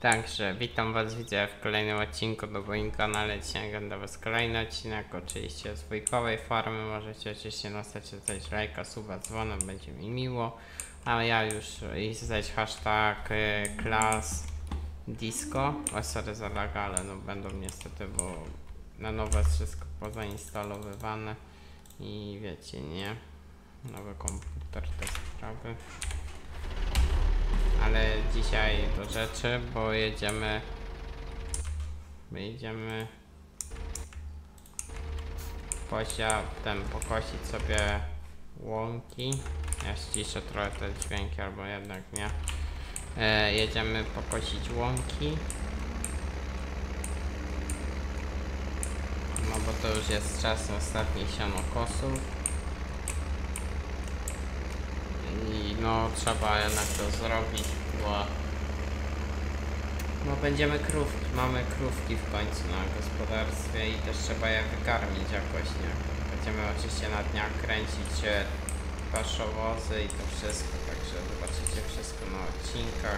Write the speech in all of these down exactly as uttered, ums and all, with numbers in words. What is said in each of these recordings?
Także witam was, widzę w kolejnym odcinku do moim kanale. Dzisiaj nagram dla was kolejny odcinek, oczywiście z dwójkowej farmy. Możecie oczywiście nastawić coś lajka, suba, dzwonem, będzie mi miło. A ja już i zadać hashtag y, class disco. O, sorry za laga, ale no będą niestety, bo na nowe jest wszystko pozainstalowywane i wiecie, nie? Nowy komputer, te sprawy. Ale dzisiaj do rzeczy, bo jedziemy jedziemy posia, ten, pokosić sobie łąki. Ja ściszę trochę te dźwięki, albo jednak nie. E, jedziemy pokosić łąki. No bo to już jest czas ostatnich sianokosów. I no trzeba jednak to zrobić, bo no będziemy krówki, mamy krówki w końcu na gospodarstwie i też trzeba je wykarmić jakoś, nie? Będziemy oczywiście na dniach kręcić paszowozy i to wszystko, także zobaczycie wszystko na odcinkach.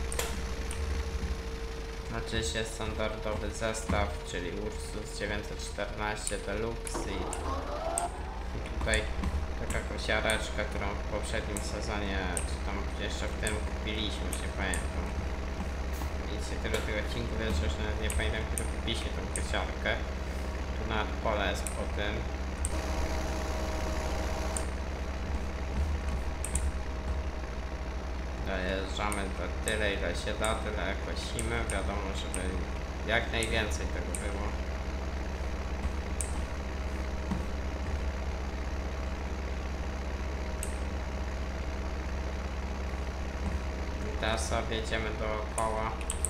Oczywiście standardowy zestaw, czyli Ursus dziewięćset czternaście Deluxe i, i tutaj taka kosiareczka, którą w poprzednim sezonie, czy tam jeszcze w tym kupiliśmy, się pamiętam. Widzicie, tyle tych odcinków, więc już nawet nie pamiętam, kiedy kupiliśmy tą kosiarkę. Tu nawet pole jest po tym. Dojeżdżamy do tyle, ile się da, tyle kosimy. Wiadomo, żeby jak najwięcej tego było. Teraz sobie jedziemy dookoła.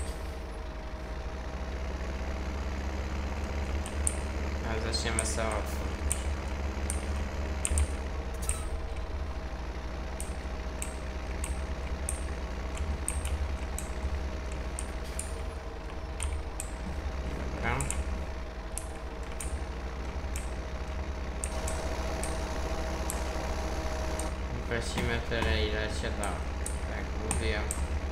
A zaczniemy sobie od... Dobra. Prosimy tyle, ile się da. Tak mówiłem.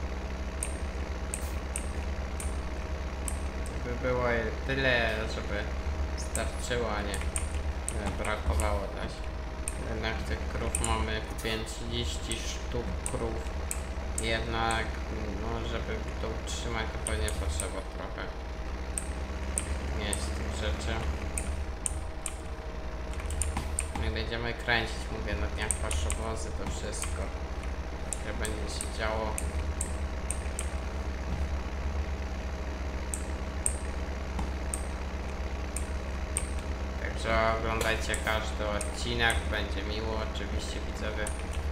By było tyle, żeby starczyło, a nie brakowało też. Jednak tych krów mamy, kupiłem trzydzieści sztuk krów. Jednak, no, żeby to utrzymać, to pewnie potrzeba trochę mieć tych rzeczy. My będziemy kręcić, mówię, na dniach paszowozy, to wszystko. Jak będzie się działo. Także oglądajcie każdy odcinek, będzie miło, oczywiście widzowie.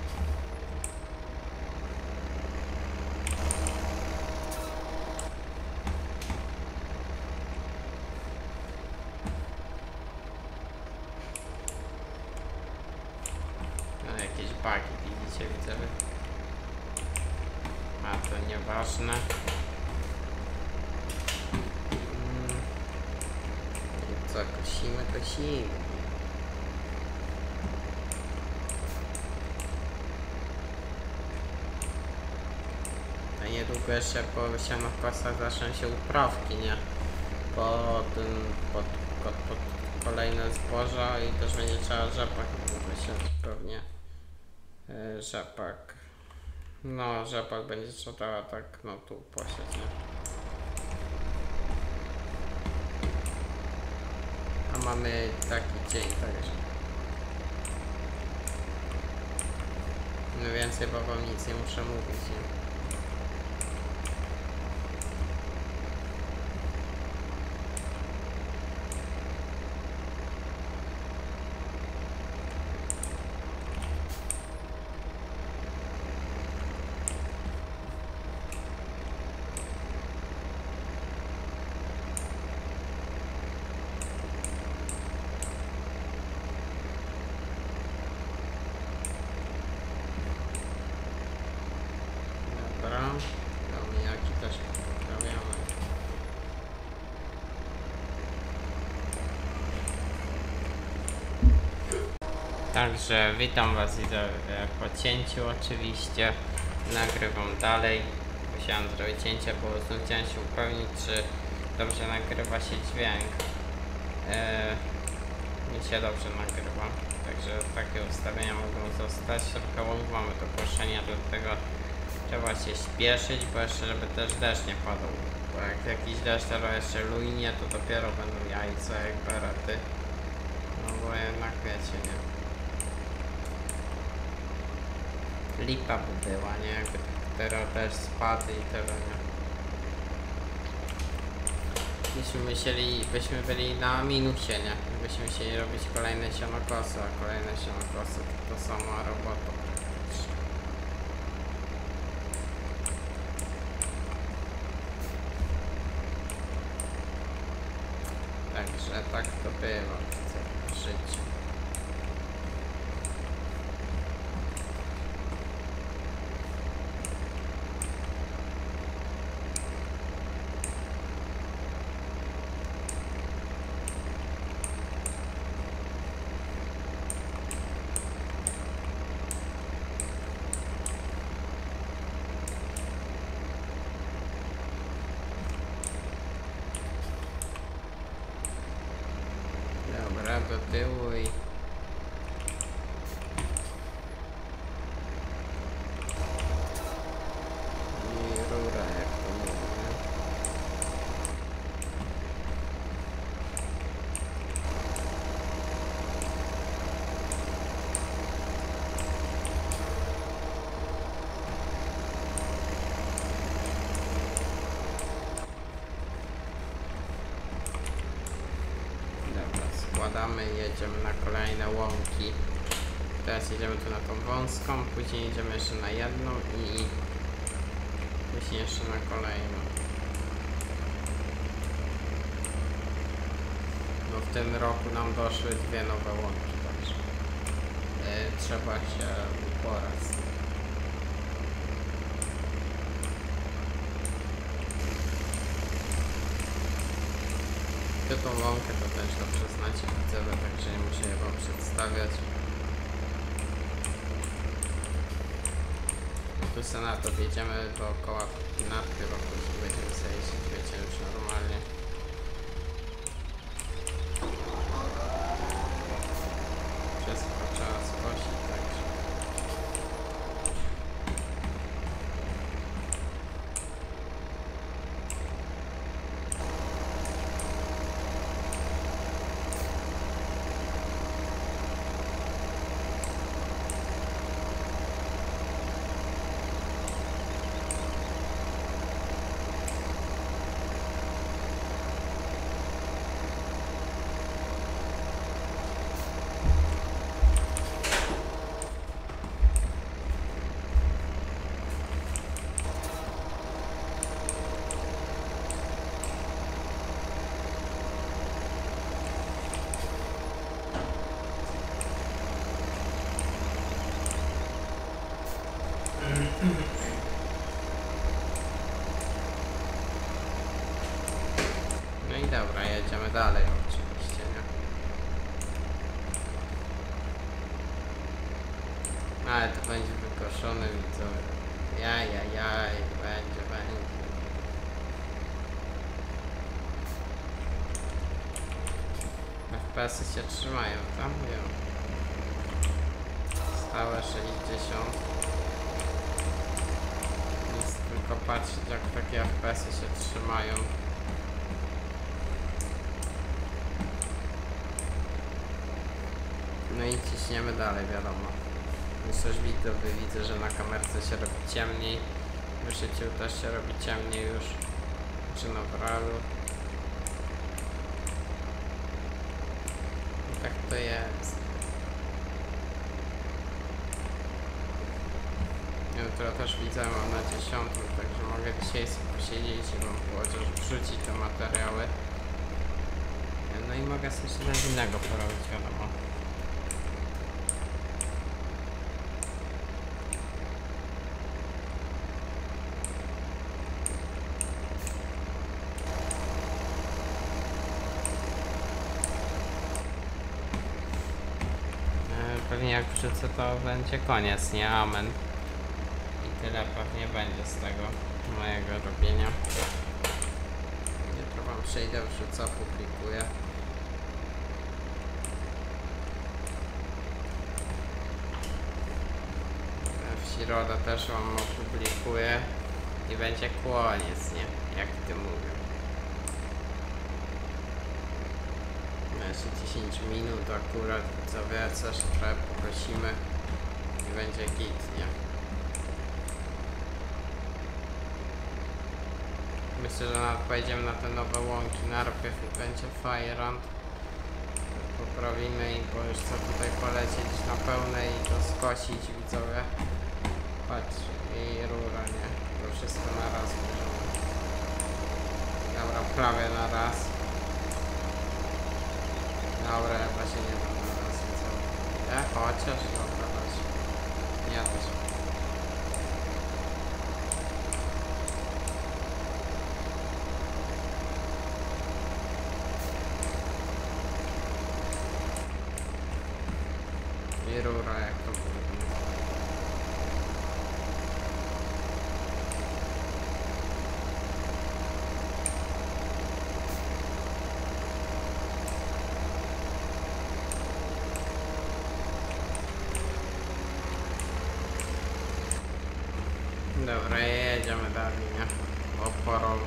No, jakieś bagi widzicie, widzowie. A to nieważne. Co, kosimy, kosimy. A niedługo jeszcze po sianokosach zaczną się uprawki, nie? Pod, pod, pod, pod kolejne zboża i też będzie trzeba rzepak wysiąść pewnie. Yy, rzepak. No, rzepak będzie trzeba tak, no tu posiać, nie? A mamy taki dzień, także no więcej, bo wam nic nie muszę mówić, nie? Domijaki też poprawiamy. Także witam was, widzę po cięciu oczywiście. Nagrywam dalej. chciałem zrobić cięcie, bo znów chciałem się upewnić, czy dobrze nagrywa się dźwięk. Yy, mi się dobrze nagrywa, także takie ustawienia mogą zostać. Trochę łąk mamy do koszenia, dlatego trzeba się śpieszyć, bo jeszcze żeby też deszcz nie padał. Bo jak jakiś deszcz teraz jeszcze lujnie, to dopiero będą jajca jak berety. No bo jednak wiecie, nie? Lipa by była, nie? Jakby teraz też spadł i tyle, nie? Byśmy musieli, byśmy byli na minusie, nie? Byśmy musieli robić kolejne sianokosy, a kolejne sianokosy to, to sama robota praktycznie. Także tak to bywa w życiu. Dobra, do tyłu i... i rura, jak to mówię. Składamy i jedziemy na kolejne łąki. Teraz jedziemy tu na tą wąską, później jedziemy jeszcze na jedną i później jeszcze na kolejną. No w tym roku nam doszły dwie nowe łąki, także yy, trzeba się uporać. Tą łąkę to też dobrze znacie, widzowie, także nie muszę je wam przedstawiać. Tu sobie na to wjedziemy dookoła nad chyba później będziemy sobie jeździć, wiecie, już normalnie. Wszystko trzeba skosić, także. No i dobra, jedziemy dalej oczywiście, nie? Ale to będzie wykoszony, widzowie. Jaj, jaj, jaj, będzie, będzie. F P S-y się trzymają tam, wiem. Stałe sześćdziesiąt. Nic, tylko patrzeć jak takie F P S-y się trzymają. No i ciśniemy dalej, wiadomo. Już też widzę, widzę, że na kamerce się robi ciemniej. W życiu też się robi ciemniej już. Czy na pralu. I tak to jest. Jutro też widzę, mam na dziesiątym, także mogę dzisiaj sobie posiedzieć i wam chociaż wrzucić te materiały. No i mogę sobie coś innego porobić, wiadomo. Pewnie jak wrzucę, to będzie koniec, nie? Amen. I tyle pewnie będzie z tego. mojego robienia. Jutro wam przejdę, wrzucę, publikuję. W środę też wam opublikuję i będzie koniec, nie? Jak ty mówię. Jeszcze dziesięć minut akurat, co wie, coś trochę poprosimy i będzie git, nie? Myślę, że nawet pojedziemy na te nowe łąki najpierw i będzie Fajrant. Poprawimy i bo już chcę tutaj polecieć na pełne i to skosić, widzowie. Patrz, i rura, nie? To wszystko na raz możemy. Dobra, prawie na raz. Dobra, chyba się nie da na raz, co? Ja chociaż, dobra, chodź. Ja też. I rura, jak to było. Dobra, jedziemy dalej, nie? Oporą.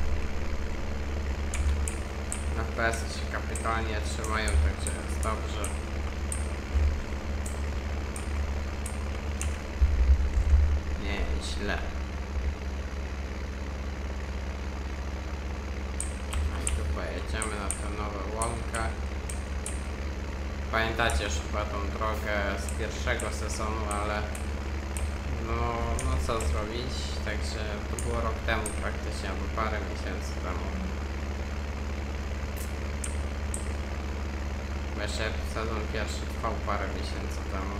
Na P S się kapitalnie trzymają, także jest dobrze. Nie, źle. No i tu pojedziemy na tę nową łąkę. Pamiętacie już chyba tą drogę z pierwszego sezonu, ale no, no co zrobić, także to było rok temu praktycznie, albo parę miesięcy temu. Bo jeszcze sezon pierwszy trwał parę miesięcy temu.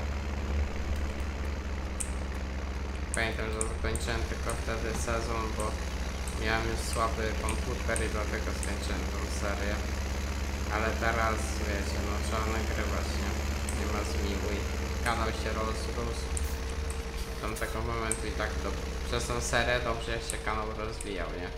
Pamiętam, że zakończyłem tylko wtedy sezon, bo miałem już słaby komputer i dlatego skończyłem tą serię. Ale teraz, wiecie, no trzeba nagrywać, nie? Nie ma zmiłuj. Kanał się rozrósł. Tam tego momentu i tak do, przez tą serię dobrze się kanał rozwijał, nie?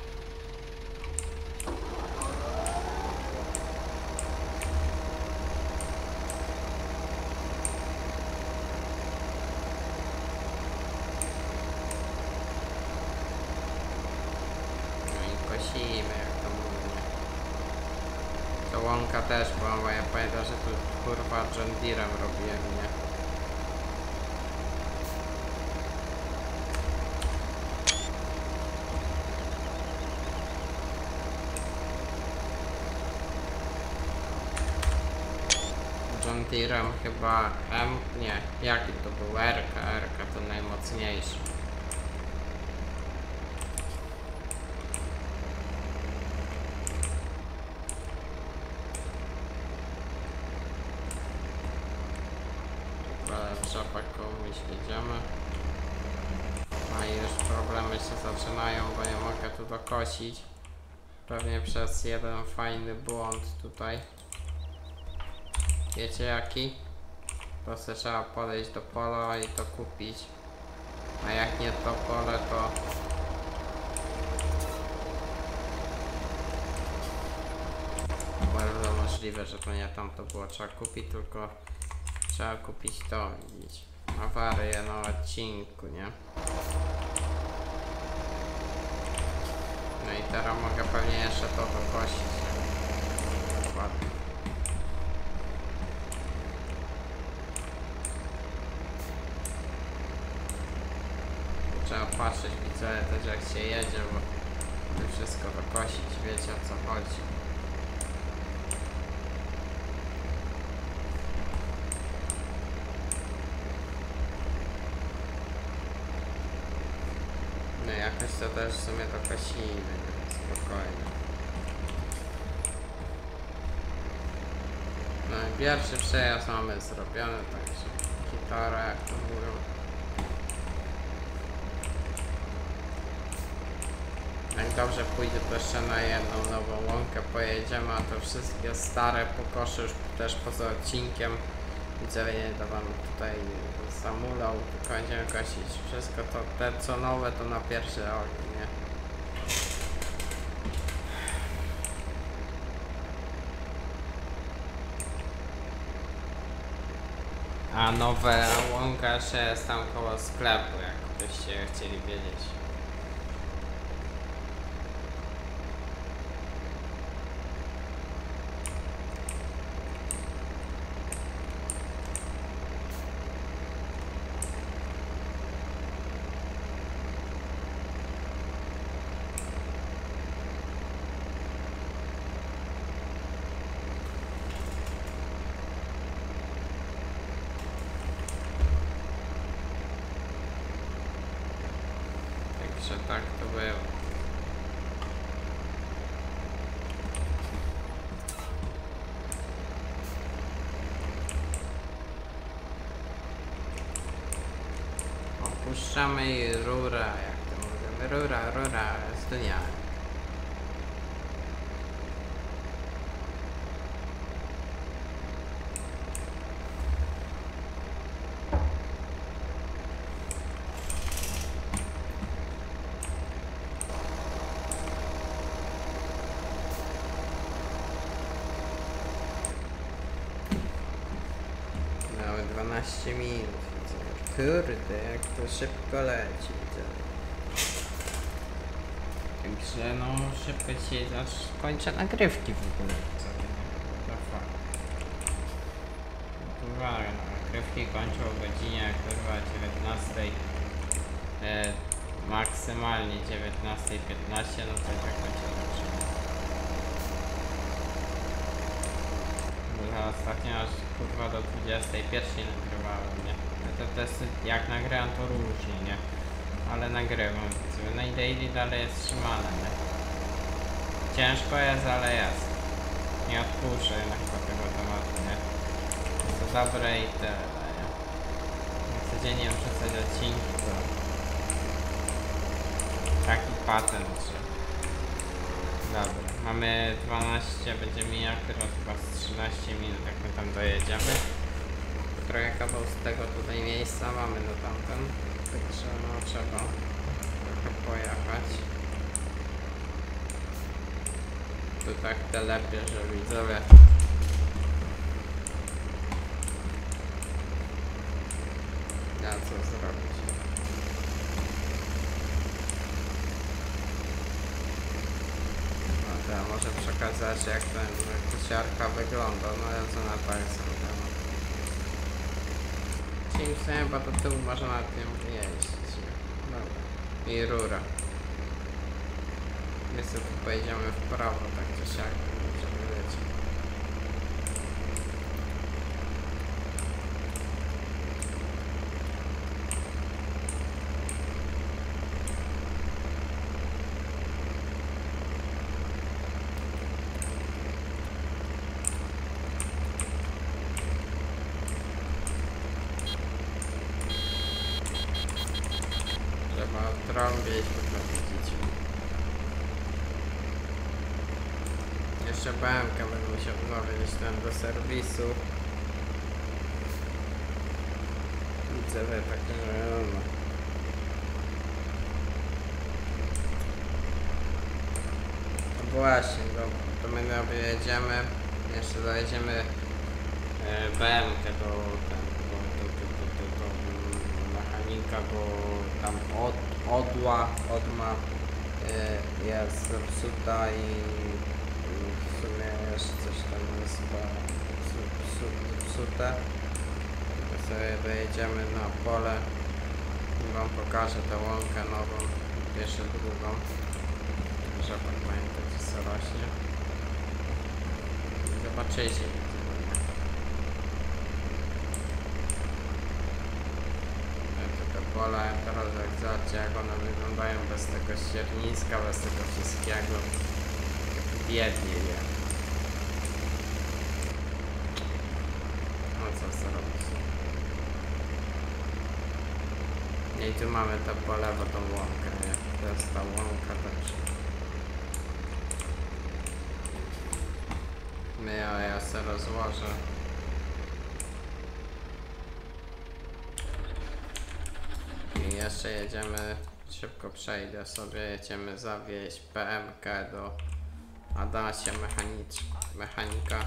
No i kosimy, jak to mówię. To łąka też była, bo ja pamiętam, że tu kurwa John Deerem robiłem, nie? John Deerem chyba M, nie, jaki to był? R K, R K to najmocniejszy. Ale w rzepach komuś jedziemy. A i już problemy się zaczynają, bo nie mogę tu dokosić. Pewnie przez jeden fajny błąd tutaj. Wiecie jaki? Po prostu trzeba podejść do pola i to kupić. A jak nie to pole, to bardzo możliwe, że to nie tam to było trzeba kupić, tylko trzeba kupić to, widzieć. Awarię na odcinku, nie? No i teraz mogę pewnie jeszcze to dokosić. Ładnie. Trzeba patrzeć, widzę też jak się jedzie, bo to wszystko dokosić, wiecie o co chodzi. No jakoś to też w sumie dokosimy, spokojnie. No i pierwszy przejazd mamy zrobiony, także gitara jak to mówią. Jak dobrze pójdzie, to jeszcze na jedną nową łąkę pojedziemy, a to wszystkie stare pokosze już też poza odcinkiem Widzowie, nie to wam tutaj zamulał, tylko będziemy kosić wszystko to, te co nowe to na pierwszy ogień, nie? A nowe łąka jeszcze jest tam koło sklepu, jakbyście chcieli wiedzieć. Że tak to było. Opuszczamy i rura, jak to mówimy, rura, rura z dnia. dwanaście minut, kurde, jak to szybko leci, także no szybko dzisiaj aż kończę nagrywki w ogóle, co to fakt. Uwaga, no, nagrywki kończą o godzinie kurwa dziewiętnastej, e, maksymalnie dziewiętnastej piętnaście, no to tak będzie dobrze. Ja ostatnio aż kurwa do dwudziestej pierwszej nagrywałem, nie? To, to jest, jak nagrywam to różnie, nie? Ale nagrywam, no i daily dalej jest trzymane, nie? Ciężko jest, ale jest. Nie odpuszczę jednak po tego tematu, nie? Jest to dobre i tyle, nie? Jak codziennie wrzucać odcinki, to taki patent, że... Dobra, mamy dwanaście, będzie mijał teraz chyba z trzynaście minut, jak my tam dojedziemy. Trochę kawał z tego tutaj miejsca mamy do tamten, także no trzeba trochę pojechać. Tu tak telepie, że widzowie. Ja co zrobić? No to ja może przekazać jak ten kosiarka wygląda, no ja co na Państwu temat. Czyli chyba do tyłu można na tym jeździć. Dobra. I rura. My sobie tu pojedziemy w prawo, tak czy siak, żeby lecieć. Trzeba trąbić, potrafić. Jeszcze B M K będę musiał zawieźć ten do serwisu. Widzę, że tak, że no. No właśnie, dobra, to my dojedziemy, jeszcze dojedziemy B M K do, ten, do, do, do, do, do, do mechanika, bo tam od, odła, odma y, jest zepsuta i w sumie jeszcze coś tam jest chyba zepsute. To sobie dojedziemy na pole i wam pokażę tę łąkę nową, jeszcze drugą. Rzepak pamiętaj, co rośnie. I zobaczycie. Pola teraz jak zobaczcie, jak one wyglądają bez tego ścierniska, bez tego wszystkiego. Biednie, nie? No co zrobić? I tu mamy to po lewo, tą łąkę, nie? To jest ta łąka też. My ja, ja se rozłożę. jeszcze jedziemy, szybko przejdę sobie, jedziemy zawieźć P M K do Adasia mechanicz, mechanika.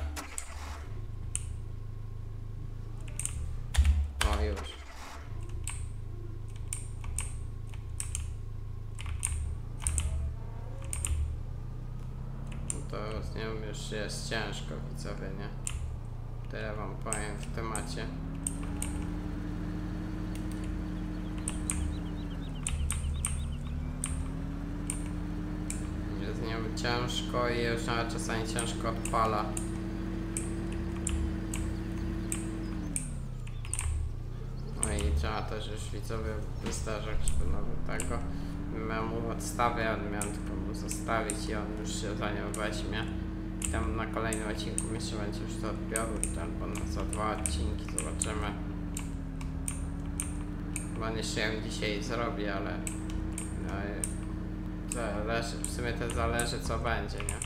O, już. No to z nią już jest ciężko, widzowie, nie? Tyle wam powiem w temacie. Jest z nią ciężko i już nawet czasami ciężko odpala. No i trzeba też już widzowie wystarzać do nowego. Miałem mu odstawię, on miałem tylko mu zostawić i on już się za nią weźmie. Tam na kolejnym odcinku jeszcze będzie już to odbioru, albo na za dwa odcinki zobaczymy. Chyba jeszcze ją dzisiaj zrobię, ale no, zależy, w sumie to zależy co będzie, nie?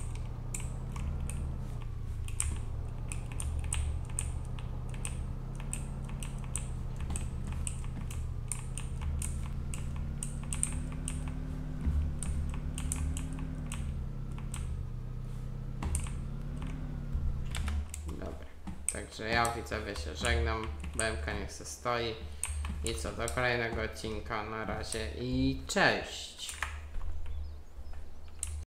Także ja widzowie się żegnam, B M K niech se stoi i co, do kolejnego odcinka, na razie i cześć!